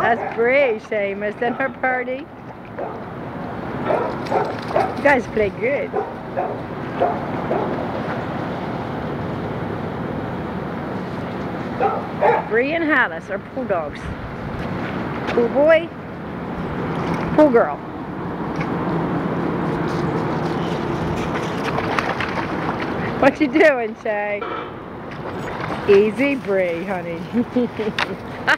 That's Bree, Seamus, and her party. You guys play good. Bree and Hallis are pool dogs. Pool boy, pool girl. What you doing, Shay? Easy, Bree, honey.